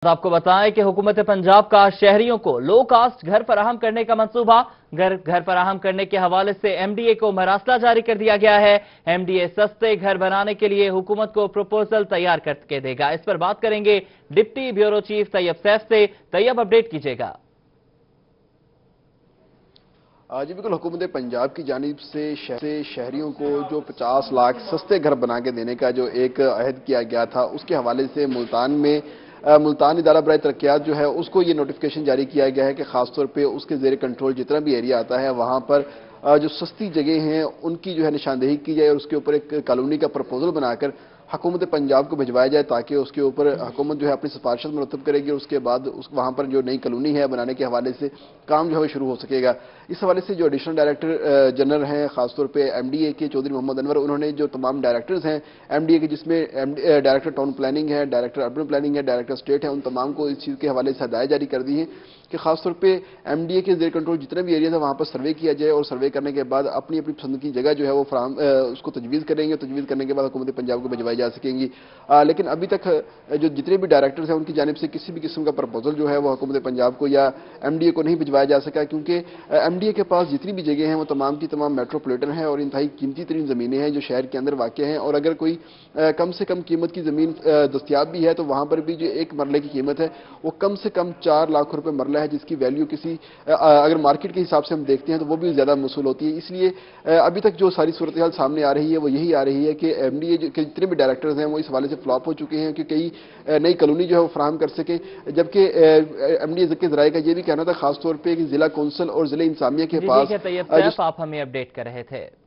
आपको बताएं कि हुकूमत पंजाब का शहरियों को लो कास्ट घर फराहम करने का मंसूबा घर फराहम करने के हवाले से एमडीए को मरासला जारी कर दिया गया है। एमडीए सस्ते घर बनाने के लिए हुकूमत को प्रपोजल तैयार करके देगा। इस पर बात करेंगे deputy bureau chief Tayyab Saif से। तैयब, अपडेट कीजिएगा। जी बिल्कुल, हुकूमत पंजाब की जानिब से शहरियों को जो 50 लाख सस्ते घर बना के देने का जो एक अहद किया गया था, उसके हवाले से मुल्तान इदारा बराए तरक्यात जो है उसको ये नोटिफिकेशन जारी किया गया है कि खासतौर पे उसके ज़ेर कंट्रोल जितना भी एरिया आता है वहाँ पर जो सस्ती जगह हैं उनकी जो है निशानदेही की जाए और उसके ऊपर एक कॉलोनी का प्रपोजल बनाकर हुकूमत पंजाब को भिजवाया जाए ताकि उसके ऊपर हुकूमत जो है अपनी सिफारिश मुरतब करेगी और उसके बाद वहाँ पर जो नई कॉलोनी है बनाने के हवाले से काम जो है शुरू हो सकेगा। इस हवाले से जो एडिशनल डायरेक्टर जनरल हैं खासतौर पे एमडीए के चौधरी मोहम्मद अनवर, उन्होंने जो तमाम डायरेक्टर्स हैं एमडीए के, जिसमें डायरेक्टर टाउन प्लानिंग है, डायरेक्टर अर्बन प्लानिंग है, डायरेक्टर स्टेट है, उन तमाम को इस चीज़ के हवाले से हदायत जारी कर दी है कि खासतौर पे एमडीए के जेर कंट्रोल जितने भी एरिया है वहाँ पर सर्वे किया जाए और सर्वे करने के बाद अपनी अपनी पसंद की जगह जो है वो उसको तजवीज़ करेंगे। तजवीज़ करने के बाद हुकूमत पंजाब को भिजवाई जा सकेंगी। लेकिन अभी तक जो जितने भी डायरेक्टर्स हैं उनकी जानिब से किसी भी किस्म का प्रपोजल जो है वो हुकूमत पंजाब को या एमडीए को नहीं भिजवाया जा सका, क्योंकि एमडीए के पास जितनी भी जगह हैं वो तमाम की तमाम मेट्रोपॉलिटन है और इंतहाई कीमती तरीन ज़मीनें हैं जो शहर के अंदर वाक़ हैं। और अगर कोई कम से कम कीमत की ज़मीन दस्तियाब भी है तो वहाँ पर भी जो एक मरले की कीमत है वो कम से कम 4 लाख रुपए मरला है, जिसकी वैल्यू अगर मार्केट के हिसाब से हम देखते हैं तो वो भी ज़्यादा वसूल होती है। इसलिए अभी तक जो सारी सूरत हाल सामने आ रही है वो यही आ रही है कि एमडीए के जितने भी डायरेक्टर्स हैं वो इस हवाले से फ्लॉप हो चुके हैं कि कई नई कॉलोनी जो है वो फराहम कर सके, जबकि एमडीए के ज़राए का ये भी कहना था खासतौर पर कि जिला कौंसल और जिला इंतजामिया के पास आप हमें अपडेट कर रहे थे।